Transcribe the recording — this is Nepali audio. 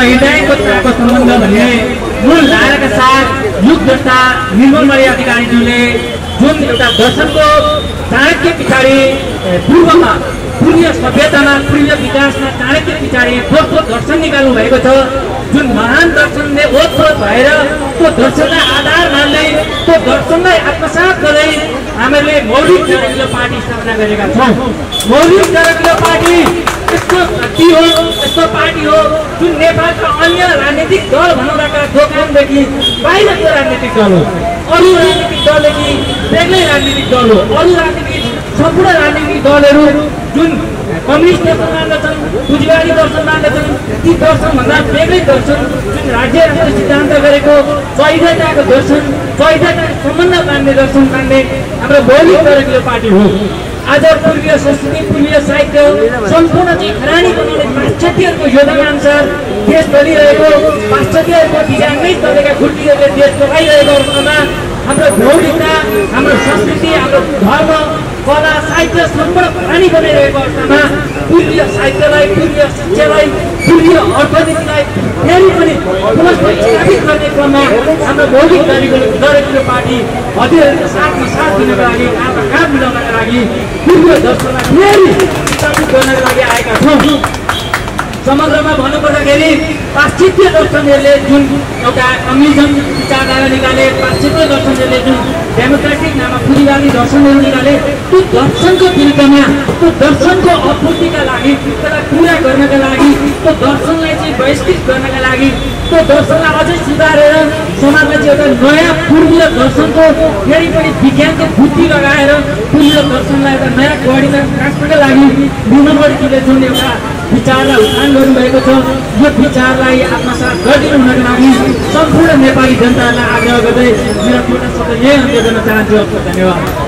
हिँडाइको ताको सम्बन्ध भन्ने मूल धाराका साथ युगदर्ता निर्मलमणि अधिकारीज्यूले जुन एउटा दर्शनको चाणक्य पछाडि पूर्वमा पूर्वीय सभ्यतामा पूर्वीय विकासमा चाणक्य पछाडि दोस्रो दर्शन निकाल्नु भएको छ। जुन महान दर्शनले ओतप्रोत भएर त्यो दर्शनलाई आधार मान्दै त्यो दर्शनलाई आत्मसात गर्दै हामीले मौलिक जरकिलो पार्टी स्थापना गरेका छौँ। मौलिक जरकिलो पार्टी यस्तो शक्ति हो, यस्तो पार्टी हो जुन नेपालका अन्य राजनीतिक दल भन्नुका दोकानदेखि बाहिरको राजनीतिक दल हो। अरू राजनीतिक दलदेखि बेग्लै राजनीतिक दल हो। अरू राजनीतिक सम्पूर्ण राजनीतिक दलहरू जुन कम्युनिस्ट दर्शन मान्दछन्, पुँजीवादी दर्शन मान्दछन्, ती दर्शनभन्दा बेग्लै दर्शन जुन राज्य राष्ट्र सिद्धान्त गरेको वैधताको दर्शन, वैधताको सम्बन्ध मान्ने दर्शन मान्ने हाम्रो मौलिक जरकिलो पार्टी हो। आज पूर्वीय संस्कृति, पूर्वीय साहित्य सम्पूर्ण चाहिँ खरानी बनाउने पाश्चात्यहरूको योजना अनुसार देश चलिरहेको, पाश्चात्यहरूको डिजाइनमै चलेका खुट्टीहरूले देश चलाइरहेको अवस्थामा हाम्रो मौलिकता, हाम्रो संस्कृति, हाम्रो धर्म, कला, साहित्य सम्पूर्ण खरानी बनाइरहेको अवस्थामा पूर्वीय साहित्यलाई, पूर्वीय शिक्षालाई, पूर्वीय अर्थनीतिलाई फेरि पनि पुनर्स्थापित गर्ने क्रममा हाम्रो मौलिक जरकिलो पार्टी हजुरहरूको साथमा साथ दिनको लागि, काँधमा काँध मिलाउनका लागि पूर्वीय दर्शनलाई फेरि स्थापित गर्नका लागि आएका छौँ। समग्रमा भन्नुपर्दाखेरि पाश्चात्य दर्शनहरूले जुन एउटा कम्युनिजम विचारधारा निकाले, पाश्चात्य दर्शनहरूले जुन डेमोक्रेटिक नाममा पुँजीवादी दर्शनहरू निकाले, त्यो दर्शनको विरुद्धमा, त्यो दर्शनको अपूर्तिका लागि, त्यसलाई पुरा गर्नका लागि, त्यो दर्शनलाई चाहिँ बहिष्कृत गर्नका लागि, त्यो दर्शनलाई अझै सुधारेर समाजमा चाहिँ एउटा नयाँ पूर्वीय दर्शनको फेरि पनि विज्ञानको बुद्धि लगाएर पूर्वीय दर्शनलाई एउटा नयाँ कडीमा राख्नका लागि निर्मलमणिजीले जुन एउटा विचारलाई उत्थान गर्नुभएको छ, यो विचारलाई आत्मसात गरिदिनु हुनका लागि सम्पूर्ण नेपाली जनतालाई आग्रह गर्दै मेरो छोटा शब्द यही अन्त्य गर्न चाहन्छु। धन्यवाद।